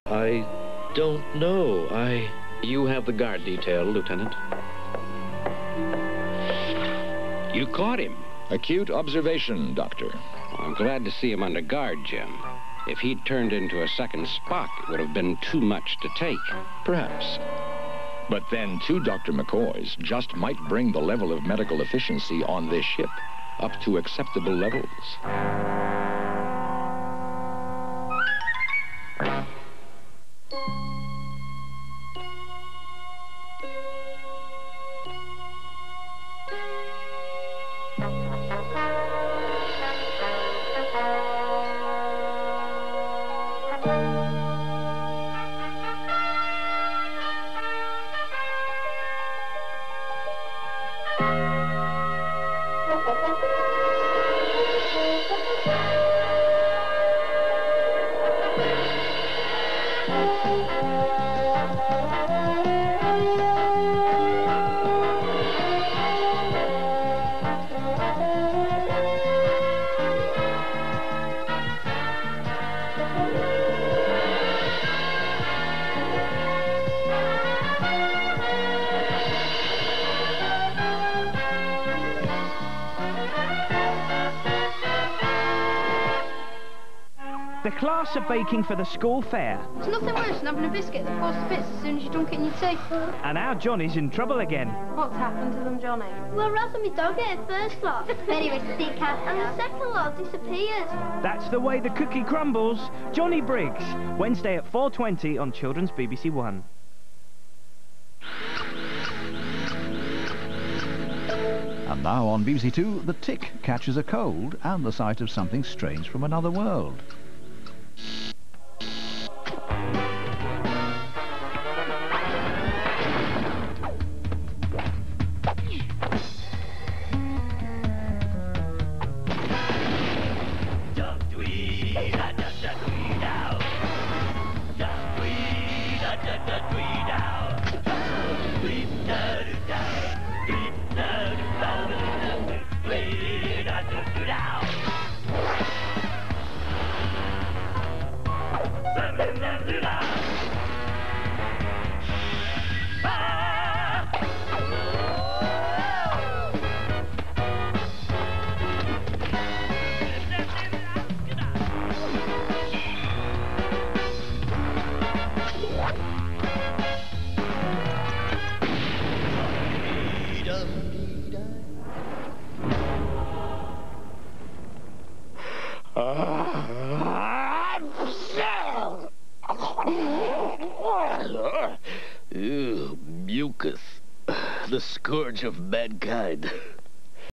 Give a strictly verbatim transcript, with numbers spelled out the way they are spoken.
I don't know. I... You have the guard detail, Lieutenant. You caught him. Acute observation, Doctor. I'm glad to see him under guard, Jim. If he'd turned into a second Spock, it would have been too much to take. Perhaps. But then two Doctor McCoys just might bring the level of medical efficiency on this ship up to acceptable levels. The class are baking for the school fair. There's nothing worse than having a biscuit that falls to bits as soon as you dunk it in your tea. And now Johnny's in trouble again. What's happened to them, Johnny? Well, Ross and my dog ate first lot. Very risky cat. And the second lot disappeared. That's the way the cookie crumbles. Jonny Briggs, Wednesday at four twenty on Children's B B C One. And now on B B C Two, the tick catches a cold and the sight of something strange from another world. Ew, mucus. The scourge of mankind.